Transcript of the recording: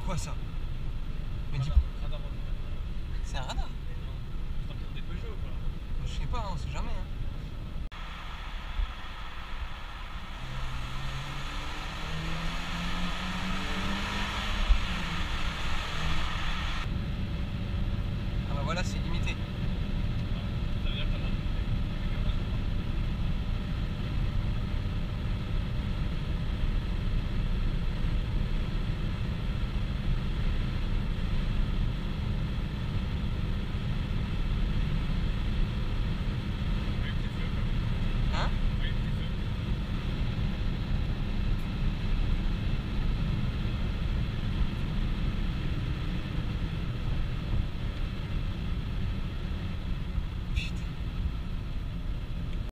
Quoi ça? Mais dis. Radar. C'est un radar? Non. Tu te rappelles des Peugeot quoi. Je sais pas, on sait jamais. Hein.